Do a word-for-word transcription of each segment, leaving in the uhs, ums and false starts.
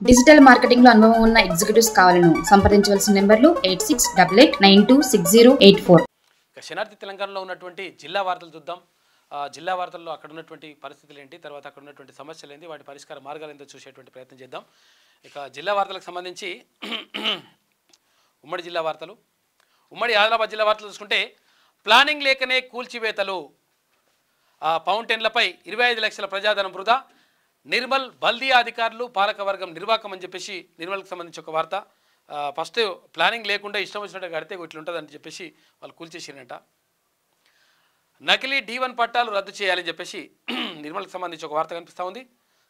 Digital marketing లో అనుభవం ఉన్న ఎగ్జిక్యూటివ్స్ కావాలను సంప్రదించవలసిన నెంబర్లు eight six eight eight nine two six zero eight four. శనార్థి తెలంగాణలో ఉన్నటువంటి జిల్లా వార్తలు చూద్దాం. జిల్లా వార్తల్లో అక్కడ ఉన్నటువంటి పరిస్థితులు ఏంటి, తర్వాత అక్కడ ఉన్నటువంటి సమస్యలు ఏంటి, వాటి పరిష్కార మార్గాలు ఏంటో చూసేటువంటి ప్రయత్నం చేద్దాం. ఇక జిల్లా వార్తలకు సంబంధించి ఉమ్మడి జిల్లా వార్తలు, ఉమ్మడి ఆదిలాబాద్ జిల్లా వార్తలు చూసుకుంటే ప్లానింగ్ లేకనే కూల్చివేతలు, ఫౌంటైన్లపై ఇరవై ఐదు లక్షల ప్రజాధనం వృధా, నిర్మల్ బల్దియా అధికారులు పాలకవర్గం నిర్వాకం అని చెప్పేసి నిర్మల్కి సంబంధించి ఒక వార్త. ఫస్ట్ ప్లానింగ్ లేకుండా ఇష్టం వచ్చినట్టు కడితే ఇట్లుంటుందని చెప్పేసి వాళ్ళు కూల్చేసిరంట. నకిలీ డి వన్ పట్టాలు రద్దు చేయాలని చెప్పేసి నిర్మల్కి సంబంధించి ఒక వార్త కనిపిస్తూ ఉంది.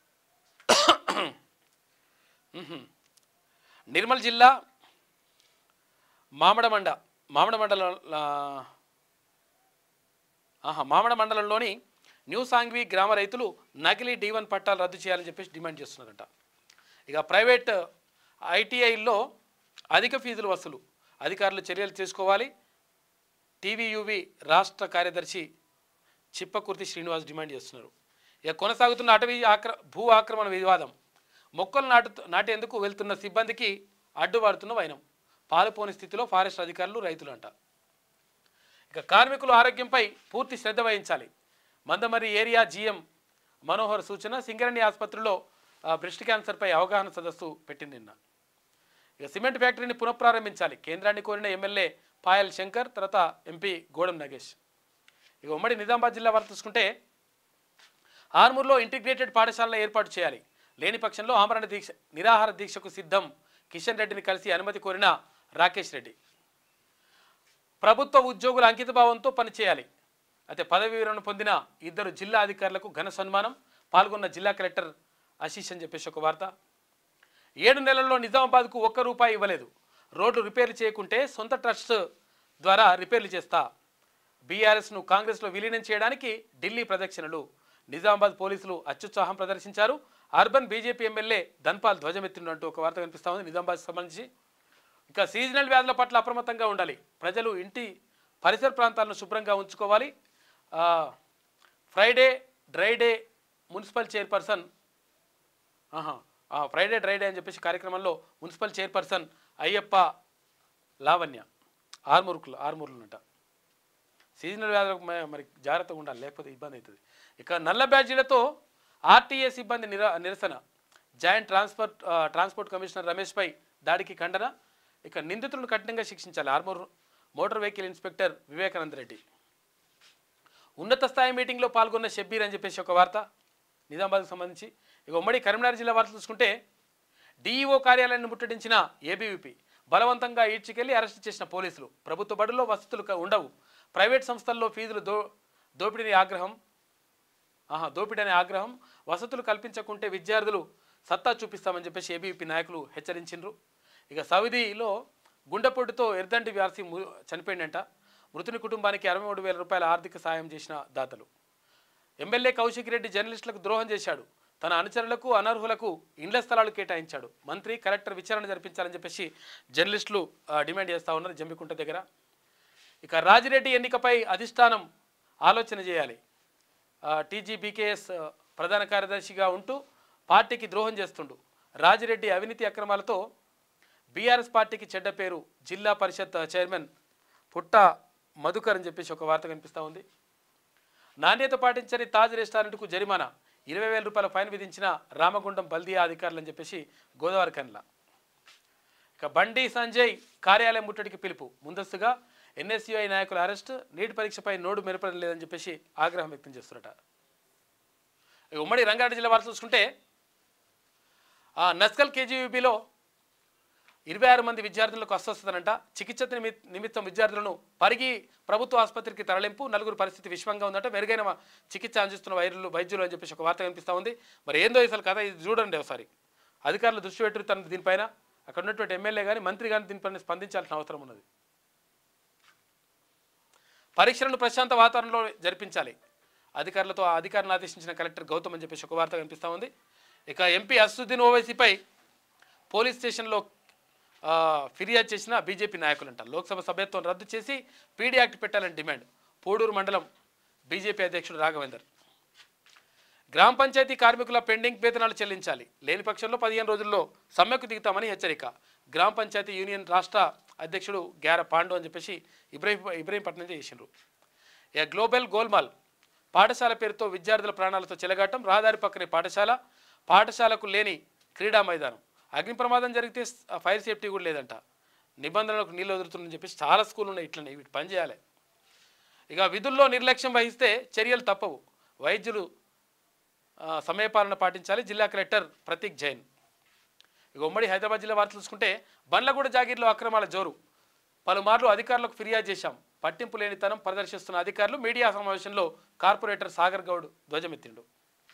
నిర్మల్ జిల్లా మామిడమండ మామిడ మండల మామిడ మండలంలోని న్యూ సాంగ్వి గ్రామ రైతులు నకిలీ డి వన్ పట్టాలు రద్దు చేయాలని చెప్పేసి డిమాండ్ చేస్తున్నారంట. ఇక ప్రైవేట్ ఐటీఐల్లో అధిక ఫీజులు వసూలు, అధికారులు చర్యలు తీసుకోవాలి. టీవీయూవి రాష్ట్ర కార్యదర్శి చిప్పకుర్తి శ్రీనివాస్ డిమాండ్ చేస్తున్నారు. ఇక కొనసాగుతున్న అటవీ ఆక్ర భూ ఆక్రమణ వివాదం, మొక్కలు నాటు నాటేందుకు వెళ్తున్న సిబ్బందికి అడ్డుపడుతున్న వైనం, పాలుపోని స్థితిలో ఫారెస్ట్ అధికారులు రైతులు అంట. ఇక కార్మికుల ఆరోగ్యంపై పూర్తి శ్రద్ధ వహించాలి, మందమరి ఏరియా జీఎం మనోహర్ సూచన. సింగరేణి ఆసుపత్రిలో బ్రెస్ట్ క్యాన్సర్పై అవగాహన సదస్సు పెట్టింది నిన్న. ఇక సిమెంట్ ఫ్యాక్టరీని పునఃప్రారంభించాలి, కేంద్రాన్ని కోరిన ఎమ్మెల్యే పాయల్ శంకర్, తర్వాత ఎంపీ గోడం నగేష్. ఇక ఉమ్మడి నిజామాబాద్ జిల్లా వార్త చూసుకుంటే ఆర్మూర్లో ఇంటిగ్రేటెడ్ పాఠశాల ఏర్పాటు చేయాలి, లేని పక్షంలో ఆమరణ దీక్ష నిరాహార దీక్షకు సిద్ధం. కిషన్ రెడ్డిని కలిసి అనుమతి కోరిన రాకేష్ రెడ్డి. ప్రభుత్వ ఉద్యోగుల అంకితభావంతో పనిచేయాలి, అయితే పదవి విరమణ పొందిన ఇద్దరు జిల్లా అధికారులకు ఘన సన్మానం, పాల్గొన్న జిల్లా కలెక్టర్ ఆశీష్ అని చెప్పేసి ఒక వార్త. ఏడు నెలల్లో నిజామాబాద్కు ఒక్క రూపాయి ఇవ్వలేదు, రోడ్లు రిపేర్లు చేయకుంటే సొంత ట్రస్ట్ ద్వారా రిపేర్లు చేస్తా. బీఆర్ఎస్ను కాంగ్రెస్లో విలీనం చేయడానికి ఢిల్లీ ప్రదక్షిణలు, నిజామాబాద్ పోలీసులు అత్యుత్సాహం ప్రదర్శించారు. అర్బన్ బీజేపీ ఎమ్మెల్యే ధన్పాల్ ధ్వజమెత్తినట్టు ఒక వార్త కనిపిస్తూ ఉంది నిజామాబాద్కి సంబంధించి. ఇక సీజనల్ వ్యాధుల పట్ల అప్రమత్తంగా ఉండాలి, ప్రజలు ఇంటి పరిసర ప్రాంతాలను శుభ్రంగా ఉంచుకోవాలి. Friday dry day municipal chairperson Friday dry day అని చెప్పేసి కార్యక్రమంలో మున్సిపల్ చైర్పర్సన్ అయ్యప్ప లావణ్య ఆర్మూర్కులు ఆర్మూర్లుంట. సీజనల్ వ్యాధులకు మరి జాగ్రత్తగా ఉండాలి, లేకపోతే ఇబ్బంది అవుతుంది. ఇక నల్ల బ్యాడ్జీలతో ఆర్టీఏ సిబ్బంది నిర నిరసన, జాయింట్ ట్రాన్స్పోర్ట్ ట్రాన్స్పోర్ట్ కమిషనర్ రమేష్పై దాడికి ఖండన. ఇక నిందితులను కఠినంగా శిక్షించాలి, Armoor motor vehicle inspector Vivekananda Reddy. ఉన్నత స్థాయి మీటింగ్లో పాల్గొన్న షబ్బీర్ అని చెప్పేసి ఒక వార్త నిజామాబాద్కు సంబంధించి. ఇక ఉమ్మడి కరీంనగర్ జిల్లా వార్త చూసుకుంటే డీఈఓ కార్యాలయాన్ని ముట్టడించిన ఏబీవీపీ, బలవంతంగా ఈడ్చికెళ్లి అరెస్టు చేసిన పోలీసులు. ప్రభుత్వ బడుల్లో వసతులు ఉండవు, ప్రైవేట్ సంస్థల్లో ఫీజులు దో దోపిడీని ఆగ్రహం ఆహా దోపిడీ అనే ఆగ్రహం, వసతులు కల్పించకుంటే విద్యార్థులు సత్తా చూపిస్తామని చెప్పేసి ఏబీవీపీ నాయకులు హెచ్చరించిండ్రు. ఇక సౌదీలో గుండెపోటుతో ఎర్దండి వ్యాసి చనిపోయిందంట. మృతుని కుటుంబానికి అరవై మూడు వేల రూపాయల ఆర్థిక సాయం చేసిన దాతలు. ఎమ్మెల్యే కౌశిక్ రెడ్డి జర్నలిస్టులకు ద్రోహం చేశాడు, తన అనుచరులకు అనర్హులకు ఇండ్ల స్థలాలు కేటాయించాడు, మంత్రి కలెక్టర్ విచారణ జరిపించాలని చెప్పేసి జర్నలిస్టులు డిమాండ్ చేస్తూ ఉన్నారు జంబికుంట దగ్గర. ఇక రాజిరెడ్డి ఎన్నికపై అధిష్టానం ఆలోచన చేయాలి, టీజీబీకేఎస్ ప్రధాన కార్యదర్శిగా ఉంటూ పార్టీకి ద్రోహం చేస్తుండు. రాజిరెడ్డి అవినీతి అక్రమాలతో బీఆర్ఎస్ పార్టీకి చెడ్డ పేరు, జిల్లా పరిషత్ చైర్మన్ పుట్ట మధుకర్ అని చెప్పేసి ఒక వార్త కనిపిస్తూ ఉంది. నాణ్యత పాటించని తాజ్ రెస్టారెంట్కు జరిమానా, ఇరవై వేల రూపాయల ఫైన్ విధించిన రామగుండం బల్దియా అధికారులు అని చెప్పేసి గోదావరి కన్ల. ఇక బండి సంజయ్ కార్యాలయం ముట్టడికి పిలుపు, ముందస్తుగా ఎన్ఎస్యుఐ నాయకుల అరెస్ట్, నీట్ పరీక్షపై నోడు మెరపడం లేదని చెప్పేసి ఆగ్రహం వ్యక్తం చేస్తున్నట. ఉమ్మడి రంగారెడ్డి జిల్లా వార్త చూసుకుంటే నస్కల్ కేజీయూబీలో ఇరవై ఆరు మంది విద్యార్థులకు అస్వస్థతనంట. చికిత్స నిమిత్తం విద్యార్థులను పరిగి ప్రభుత్వ ఆసుపత్రికి తరలింపు, నలుగురు పరిస్థితి విషమంగా ఉందంట. మెరుగైన చికిత్స అందిస్తున్న వైద్యులు వైద్యులు అని చెప్పేసి ఒక వార్త కనిపిస్తూ ఉంది. మరి ఏందో అసలు కథ ఇది చూడండి ఒకసారి. అధికారులు దృష్టి పెట్టు తన దీనిపైన, అక్కడ ఉన్నటువంటి ఎమ్మెల్యే కానీ మంత్రి కానీ దీనిపైన స్పందించాల్సిన అవసరం ఉన్నది. పరీక్షలను ప్రశాంత వాతావరణంలో జరిపించాలి, అధికారులతో అధికారులను ఆదేశించిన కలెక్టర్ గౌతమ్ అని చెప్పేసి ఒక వార్త కనిపిస్తూ ఉంది. ఇక ఎంపీ అసదుద్దీన్ ఓవైసీపై పోలీస్ స్టేషన్లో ఫిర్యాదు చేసిన బీజేపీ నాయకులంట. లోక్సభ సభ్యత్వం రద్దు చేసి పీడీ యాక్ట్ పెట్టాలని డిమాండ్, పూడూరు మండలం బీజేపీ అధ్యక్షుడు రాఘవేందర్. గ్రామ పంచాయతీ కార్మికుల పెండింగ్ వేతనాలు చెల్లించాలి, లేని పక్షంలో పదిహేను రోజుల్లో సమ్మెకు దిగుతామని హెచ్చరిక. గ్రామ పంచాయతీ యూనియన్ రాష్ట్ర అధ్యక్షుడు గ్యార పాండు అని చెప్పేసి ఇబ్రహీం ఇబ్రహీంపట్నం చేసిండ్రు. ఇక గ్లోబల్ గోల్మాల్ పాఠశాల పేరుతో విద్యార్థుల ప్రాణాలతో చెలగాటం, రహదారి పక్కనే పాఠశాల, పాఠశాలకు లేని క్రీడా మైదానం, అగ్ని ప్రమాదం జరిగితే ఫైర్ సేఫ్టీ కూడా లేదంట, నిబంధనలకు నీళ్ళు వదులుతుందని చెప్పేసి చాలా స్కూళ్ళు ఉన్నాయి. ఇట్లనే వీటి పని చేయాలి. ఇక విధుల్లో నిర్లక్ష్యం వహిస్తే చర్యలు తప్పవు, వైద్యులు సమయపాలన పాటించాలి, జిల్లా కలెక్టర్ ప్రతీక్ జైన్. ఇక ఉమ్మడి హైదరాబాద్ జిల్లా వార్తలు చూసుకుంటే బండ్లగూడ జాగీర్లో అక్రమాల జోరు, పలుమార్లు అధికారులకు ఫిర్యాదు చేశాం, పట్టింపు లేనితనం ప్రదర్శిస్తున్న అధికారులు. మీడియా సమావేశంలో కార్పొరేటర్ సాగర్ గౌడ్ ధ్వజమెత్తిండు.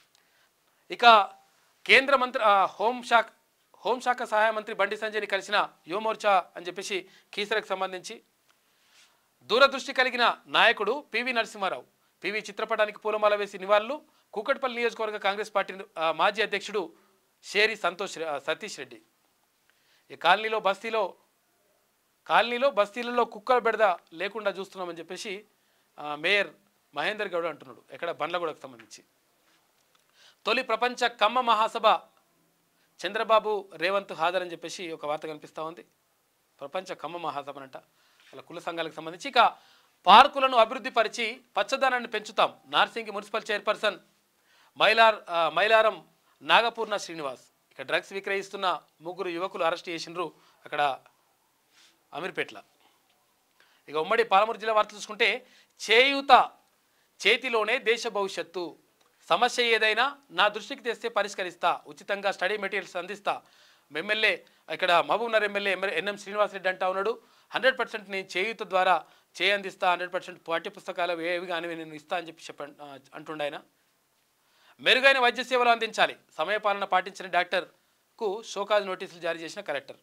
ఇక కేంద్ర మంత్రి హోంశాఖ హోంశాఖ సహాయ మంత్రి బండి సంజయ్ని కలిసిన యువమోర్చా అని చెప్పేసి కీసరకు సంబంధించి దూరదృష్టి కలిగిన నాయకుడు పివి నరసింహారావు పివి చిత్రపటానికి పూలమాల వేసి నివాళులు. కూకట్పల్లి నియోజకవర్గ కాంగ్రెస్ పార్టీ మాజీ అధ్యక్షుడు షేరి సంతోష్ సతీష్ రెడ్డి. ఈ కాలనీలో బస్తీలో కాలనీలో బస్తీలలో కుక్కల బెడద లేకుండా చూస్తున్నామని చెప్పేసి మేయర్ మహేందర్ గౌడ్ అంటున్నాడు. ఎక్కడ బండ్లగూడకు సంబంధించి తొలి ప్రపంచ కమ్మ మహాసభ చంద్రబాబు రేవంత్ హాజరు అని చెప్పేసి ఒక వార్త కనిపిస్తూ ఉంది. ప్రపంచ కమ్మ మహాసభ అంట వాళ్ళ కుల సంఘాలకు సంబంధించి. ఇక పార్కులను అభివృద్ధి పరిచి పచ్చదనాన్ని పెంచుతాం, నార్సింగి మున్సిపల్ చైర్పర్సన్ మైలార్ మైలారం నాగపూర్ణ శ్రీనివాస్. ఇక డ్రగ్స్ విక్రయిస్తున్న ముగ్గురు యువకులు అరెస్ట్ చేసిండ్రు అక్కడ అమీర్పేట్ల. ఇక ఉమ్మడి పాలమూరు జిల్లా వార్తలు చూసుకుంటే చేయూత చేతిలోనే దేశ భవిష్యత్తు, సమస్య ఏదైనా నా దృష్టికి తెస్తే పరిష్కరిస్తా, ఉచితంగా స్టడీ మెటీరియల్స్ అందిస్తా. ఎమ్మెల్యే ఇక్కడ మహబూబ్నగర్ ఎమ్మెల్యే ఎన్ఎం శ్రీనివాసరెడ్డి అంటా ఉన్నాడు. హండ్రెడ్ పర్సెంట్ నేను చేయూత ద్వారా చేయి అందిస్తా, హండ్రెడ్ పర్సెంట్ పాఠ్య పుస్తకాలు ఏవి కానీ నేను ఇస్తా అని చెప్పి చెప్ప అంటుండ ఆయన. మెరుగైన వైద్య సేవలు అందించాలి, సమయపాలన పాటించిన డాక్టర్కు షోకాజ్ నోటీసులు జారీ చేసిన కలెక్టర్.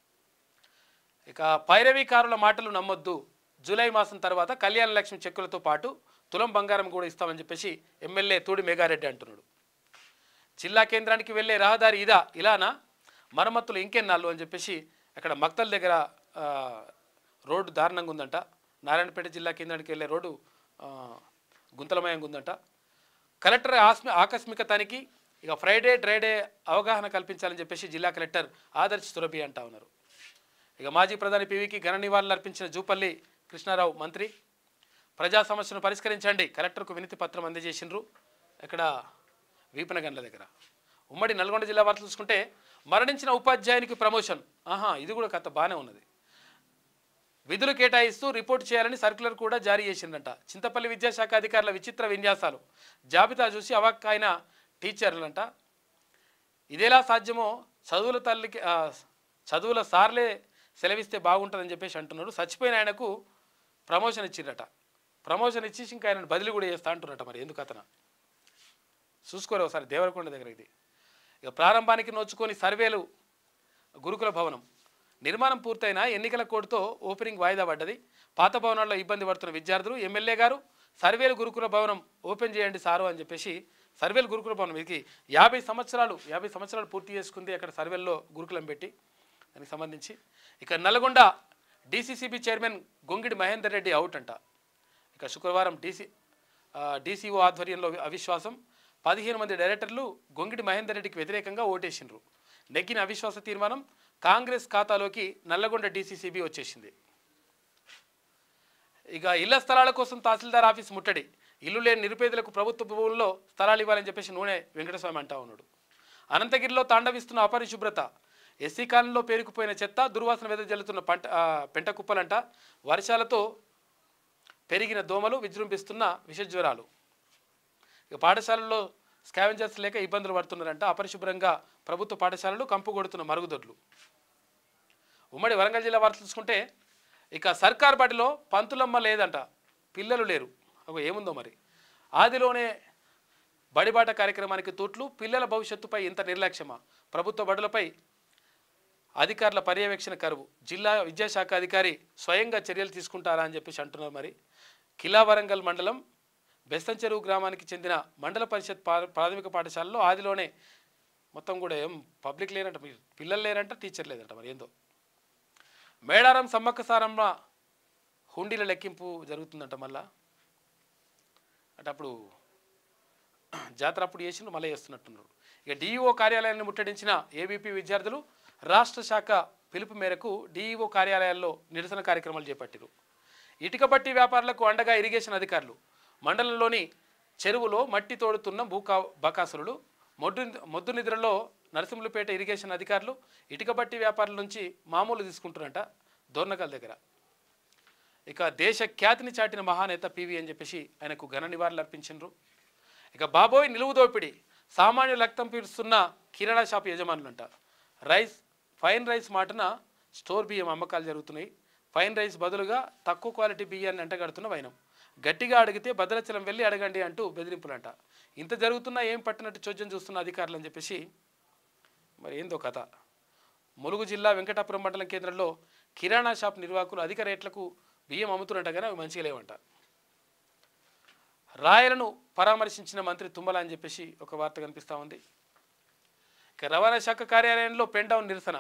ఇక పైరవీకారుల మాటలు నమ్మొద్దు, జూలై మాసం తర్వాత కళ్యాణ లక్ష్మి చెక్కులతో పాటు తులం బంగారం కూడా ఇస్తామని చెప్పేసి ఎమ్మెల్యే తూడి మేఘారెడ్డి అంటున్నాడు. జిల్లా కేంద్రానికి వెళ్ళే రహదారి ఇదా ఇలానా, మరమ్మతులు ఇంకెన్నాళ్ళు అని చెప్పేసి అక్కడ మక్తల్ దగ్గర రోడ్డు దారుణంగా ఉందంట. నారాయణపేట జిల్లా కేంద్రానికి వెళ్ళే రోడ్డు గుంతలమయంగా ఉందంట. కలెక్టర్ ఆస్మి ఆకస్మిక తనిఖీ. ఇక ఫ్రైడే డ్రైడే అవగాహన కల్పించాలని చెప్పేసి జిల్లా కలెక్టర్ ఆదర్శ్ సురభి అంటా ఉన్నారు. ఇక మాజీ ప్రధాని పివికి ఘన నివాళులు అర్పించిన జూపల్లి కృష్ణారావు మంత్రి. ప్రజా సమస్యను పరిష్కరించండి, కలెక్టర్కు వినతి పత్రం అందజేసిండ్రు ఇక్కడ వీపనగండ్ల దగ్గర. ఉమ్మడి నల్గొండ జిల్లా వార్తలు చూసుకుంటే మరణించిన ఉపాధ్యాయునికి ప్రమోషన్. ఆహా ఇది కూడా కథ బాగానే ఉన్నది. విధులు కేటాయిస్తూ రిపోర్ట్ చేయాలని సర్క్యులర్ కూడా జారీ చేసిందంట. చింతపల్లి విద్యాశాఖ అధికారుల విచిత్ర విన్యాసాలు, జాబితా చూసి అవాక్కైన టీచర్లంట. ఇదేలా సాధ్యమో చదువుల తల్లికి చదువుల సార్లే సెలవిస్తే బాగుంటుందని చెప్పేసి అంటున్నారు. చచ్చిపోయిన ఆయనకు ప్రమోషన్ ఇచ్చిందట. ప్రమోషన్ ఇచ్చేసి ఇంకా ఆయనను బదిలీ కూడా చేస్తా అంటున్నట. మరి ఎందుకు అతను చూసుకోరు ఒకసారి దేవరకొండ దగ్గర. ఇది ఇక ప్రారంభానికి నోచుకొని సర్వేలు గురుకుల భవనం నిర్మాణం పూర్తయిన ఎన్నికల కోడ్తో ఓపెనింగ్ వాయిదా పడ్డది. పాత భవనాల్లో ఇబ్బంది పడుతున్న విద్యార్థులు ఎమ్మెల్యే గారు సర్వేలు గురుకుల భవనం ఓపెన్ చేయండి సారు అని చెప్పేసి సర్వేలు గురుకుల భవనం ఇది యాభై సంవత్సరాలు యాభై సంవత్సరాలు పూర్తి చేసుకుంది అక్కడ సర్వేల్లో గురుకులం పెట్టి దానికి సంబంధించి. ఇక Nalgonda DCCB chairman Gongidi Mahender Reddy out అంట. ఇక శుక్రవారం డీసీ డీసీఓ ఆధ్వర్యంలో అవిశ్వాసం. పదిహేను మంది డైరెక్టర్లు గొంగిడి మహేందర్ రెడ్డికి వ్యతిరేకంగా ఓటేసిండ్రు. నెగ్గిన అవిశ్వాస తీర్మానం కాంగ్రెస్ ఖాతాలోకి నల్లగొండ డీసీసీబీ వచ్చేసింది. ఇక ఇళ్ల స్థలాల కోసం తహసీల్దార్ ఆఫీస్ ముట్టడి. ఇల్లు లేని నిరుపేదలకు ప్రభుత్వ భూముల్లో స్థలాలు ఇవ్వాలని చెప్పేసి నూనె వెంకటస్వామి అంటా ఉన్నాడు. అనంతగిరిలో తాండవిస్తున్న అపరిశుభ్రత. ఎస్సీ కాలంలో పేరుకుపోయిన చెత్త, దుర్వాసన వెదజల్లుతున్న పంట పెంట కుప్పలంట. వర్షాలతో పెరిగిన దోమలు, విజృంభిస్తున్న విషజ్వరాలు. ఇక పాఠశాలల్లో స్కావెంజర్స్ లేక ఇబ్బందులు పడుతున్నారంట. అపరిశుభ్రంగా ప్రభుత్వ పాఠశాలలు కంపు కొడుతున్న మరుగుదొడ్లు. ఉమ్మడి వరంగల్ జిల్లా వార్తలు చూసుకుంటే ఇక సర్కార్ బడిలో పంతులమ్మ లేదంట, పిల్లలు లేరు. ఒక ఏముందో మరి. ఆదిలోనే బడిబాట కార్యక్రమానికి తూట్లు. పిల్లల భవిష్యత్తుపై ఇంత నిర్లక్ష్యమా? ప్రభుత్వ బడులపై అధికారుల పర్యవేక్షణ కరువు. జిల్లా విద్యాశాఖ అధికారి స్వయంగా చర్యలు తీసుకుంటారా అని చెప్పేసి అంటున్నారు. మరి కిలా వరంగల్ మండలం బెస్తంచెరువు గ్రామానికి చెందిన మండల పరిషత్ ప్రాథమిక పాఠశాలలో ఆదిలోనే మొత్తం కూడా ఏం పబ్లిక్ లేరంట, పిల్లలు లేరంట, టీచర్ లేదంట. మరి ఏందో. మేడారం సమ్మక్క సారమ్మ హుండీల లెక్కింపు జరుగుతుందంట. మళ్ళా అంటే అప్పుడు జాతర అప్పుడు చేసిండ్రు మళ్ళీ చేస్తున్నట్టున్నారు. ఇక డిఈఓ కార్యాలయాన్ని ముట్టడించిన ఏబీపీ విద్యార్థులు రాష్ట్ర శాఖ పిలుపు మేరకు డిఈఓ కార్యాలయాల్లో నిరసన కార్యక్రమాలు చేపట్టారు. ఇటుక బట్టి వ్యాపారులకు అండగా ఇరిగేషన్ అధికారులు. మండలంలోని చెరువులో మట్టి తోడుతున్న భూకా బకాసురులు. మొద్దు మొద్దు నిద్రలో నరసింహులపేట ఇరిగేషన్ అధికారులు ఇటుక బట్టి వ్యాపారుల నుంచి మామూలు తీసుకుంటున్నారంట దోర్నకల్ దగ్గర. ఇక దేశ ఖ్యాతిని చాటిన మహానేత పివి అని చెప్పేసి ఆయనకు ఘన నివాళులు అర్పించారు. ఇక బాబోయ్ నిలువు దోపిడి, సామాన్య రక్తం పీలుస్తున్న కిరాణా షాప్ యజమానులంట. రైస్ ఫైన్ రైస్ మాటన స్టోర్ బియ్యం అమ్మకాలు జరుగుతున్నాయి. ఫైన్ రైస్ బదులుగా తక్కువ క్వాలిటీ బియ్యాన్ని అంటగడుతున్న వైనం. గట్టిగా అడిగితే భద్రాచలం వెళ్ళి అడగండి అంటూ బెదిరింపులంట. ఇంత జరుగుతున్నా ఏం పట్టినట్టు చోద్యం చూస్తున్న అధికారులు అని చెప్పేసి మరి ఏందో కథ. ములుగు జిల్లా వెంకటాపురం మండలం కేంద్రంలో కిరాణా షాప్ నిర్వాహకులు అధిక రేట్లకు బియ్యం అమ్ముతున్నట్ట కానీ అవి మంచిగా లేవంట. రాయలను పరామర్శించిన మంత్రి తుమ్మల అని చెప్పేసి ఒక వార్త కనిపిస్తూ ఉంది. ఇక రవాణా శాఖ కార్యాలయంలో పెన్ డౌన్ నిరసన.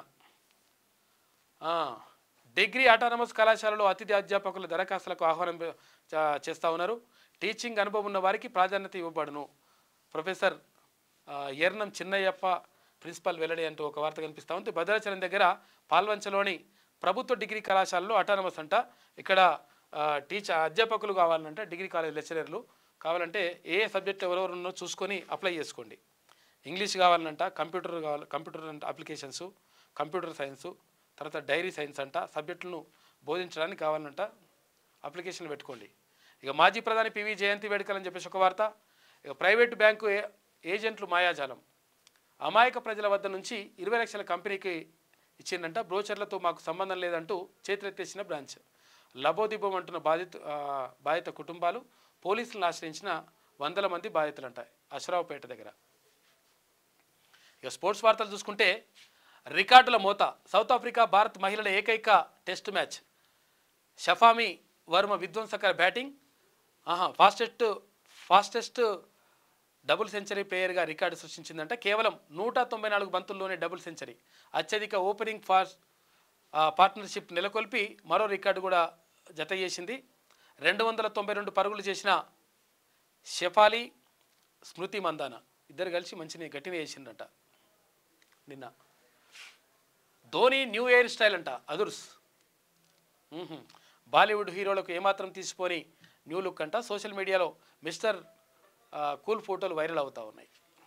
డిగ్రీ ఆటానమస్ కళాశాలలో అతిథి అధ్యాపకుల దరఖాస్తులకు ఆహ్వానం చేస్తూ ఉన్నారు. టీచింగ్ అనుభవం ఉన్న వారికి ప్రాధాన్యత ఇవ్వబడును. ప్రొఫెసర్ ఎర్నం చిన్నయ్యప్ప ప్రిన్సిపల్ వెల్లడి అంటూ ఒక వార్త కనిపిస్తూ ఉంది. భద్రాచలం దగ్గర పాల్వంచలోని ప్రభుత్వ డిగ్రీ కళాశాలలో ఆటానమస్ అంట. ఇక్కడ టీచర్ అధ్యాపకులు కావాలంటే డిగ్రీ కాలేజ్ లెక్చరర్లు కావాలంటే ఏ సబ్జెక్ట్ ఎవరెవరు ఉన్నో చూసుకొని అప్లై చేసుకోండి. ఇంగ్లీష్ కావాలంట, కంప్యూటర్ కావాలి, కంప్యూటర్ అంటే అప్లికేషన్స్, కంప్యూటర్ సైన్సు, తర్వాత డైరీ సైన్స్ అంట సబ్జెక్టులను బోధించడానికి కావాలంట అప్లికేషన్లు పెట్టుకోండి. ఇక మాజీ ప్రధాని పివి జయంతి వేడుకలు అని చెప్పేసి ఒక వార్త. ఇక ప్రైవేటు బ్యాంకు ఏజెంట్లు మాయాజాలం. అమాయక ప్రజల వద్ద నుంచి ఇరవై లక్షల కంపెనీకి ఇచ్చిందంట. బ్రోచర్లతో మాకు సంబంధం లేదంటూ చేతులెత్తేసిన బ్రాంచ్. లబోదిబోం అంటున్న బాధిత బాధిత కుటుంబాలు. పోలీసులను ఆశ్రయించిన వందల మంది బాధితులంట అశ్రావుపేట దగ్గర. ఇక స్పోర్ట్స్ వార్తలు చూసుకుంటే రికార్డుల మోత. సౌత్ ఆఫ్రికా భారత్ మహిళల ఏకైక టెస్ట్ మ్యాచ్. షఫామి వర్మ విధ్వంసకర బ్యాటింగ్. ఆహా ఫాస్టెస్ట్ ఫాస్టెస్ట్ డబుల్ సెంచరీ ప్లేయర్గా రికార్డు సృష్టించిందంట. కేవలం నూట తొంభై నాలుగు బంతుల్లోనే డబుల్ సెంచరీ. అత్యధిక ఓపెనింగ్ ఫాస్ట్ పార్ట్నర్షిప్ నెలకొల్పి మరో రికార్డు కూడా జత చేసింది. రెండు వందల తొంభై రెండు పరుగులు చేసిన షెఫాలి, స్మృతి మందాన ఇద్దరు కలిసి మంచిని గట్టిని చేసిందంట నిన్న. ధోని న్యూ ఇయర్ స్టైల్ అంట అదుర్స్. బాలీవుడ్ హీరోలకు ఏమాత్రం తీసిపోని న్యూ లుక్ అంట. సోషల్ మీడియాలో మిస్టర్ కూల్ ఫోటోలు వైరల్ అవుతూ ఉన్నాయి.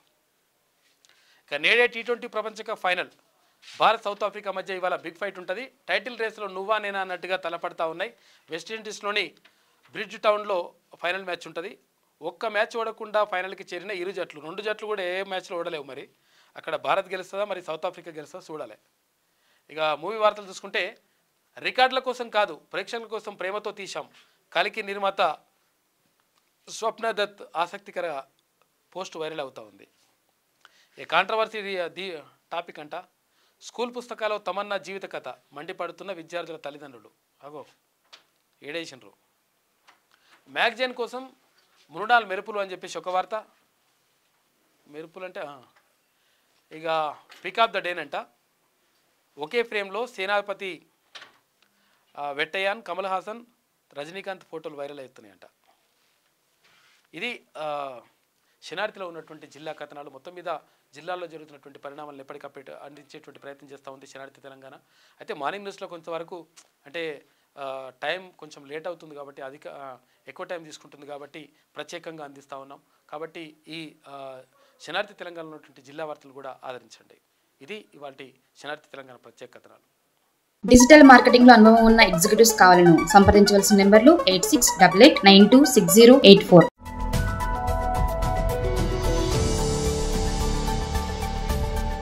ఇక నేడే టీ ట్వంటీ ప్రపంచ cup final. Bharat South Africa మధ్య ఇవాళ బిగ్ ఫైట్ ఉంటుంది. టైటిల్ రేస్లో నువ్వా నేనా అన్నట్టుగా తలపడతా ఉన్నాయి. వెస్టిండీస్లోని బ్రిడ్జ్ టౌన్లో ఫైనల్ మ్యాచ్ ఉంటుంది. ఒక్క మ్యాచ్ ఓడకుండా ఫైనల్కి చేరిన ఇరు జట్లు. రెండు జట్లు కూడా ఏ మ్యాచ్లో ఓడలేవు. మరి అక్కడ భారత్ గెలుస్తుందా మరి సౌత్ ఆఫ్రికా గెలుస్తుందా చూడాలి. ఇక మూవీ వార్తలు చూసుకుంటే రికార్డుల కోసం కాదు ప్రేక్షకుల కోసం ప్రేమతో తీశాం. కలికి నిర్మాత స్వప్న దత్ ఆసక్తికర పోస్ట్ వైరల్ అవుతూ ఉంది. ఈ కాంట్రవర్సీ ది టాపిక్ అంట. స్కూల్ పుస్తకాల్లో తమన్నా జీవిత కథ మండిపడుతున్న విద్యార్థుల తల్లిదండ్రులు. అగో ఏడేసినరు. మ్యాగజైన్ కోసం మృణాల్ మెరుపులు అని చెప్పేసి ఒక వార్త. మెరుపులు అంటే ఇక పిక్ ఆఫ్ ద డేనంట. ఒకే ఫ్రేమ్లో సేనాపతి వెట్టయాన్, కమల్ హాసన్, రజనీకాంత్ ఫోటోలు వైరల్ అవుతున్నాయంట. ఇది శనార్థిలో ఉన్నటువంటి జిల్లా కథనాలు. మొత్తం మీద జిల్లాలో జరుగుతున్నటువంటి పరిణామాలను ఎప్పటికప్పుడు అందించేటువంటి ప్రయత్నం చేస్తూ ఉంది శనార్థి తెలంగాణ. అయితే మార్నింగ్ న్యూస్లో కొంతవరకు అంటే టైం కొంచెం లేట్ అవుతుంది కాబట్టి అధిక ఎక్కువ టైం తీసుకుంటుంది కాబట్టి ప్రత్యేకంగా అందిస్తూ ఉన్నాం. కాబట్టి ఈ శనార్థి తెలంగాణలో ఉన్నటువంటి జిల్లా వార్తలు కూడా ఆదరించండి. ఇది ఇవాల్టి శనార్థి తెలంగాణ ప్రత్యేక కథనాలు. డిజిటల్ మార్కెటింగ్ లో అనుభవం ఉన్న ఎగ్జిక్యూటివ్స్ కావాలను సంప్రదించవలసిన నెంబర్లు eight six double eight nine two six zero eight four.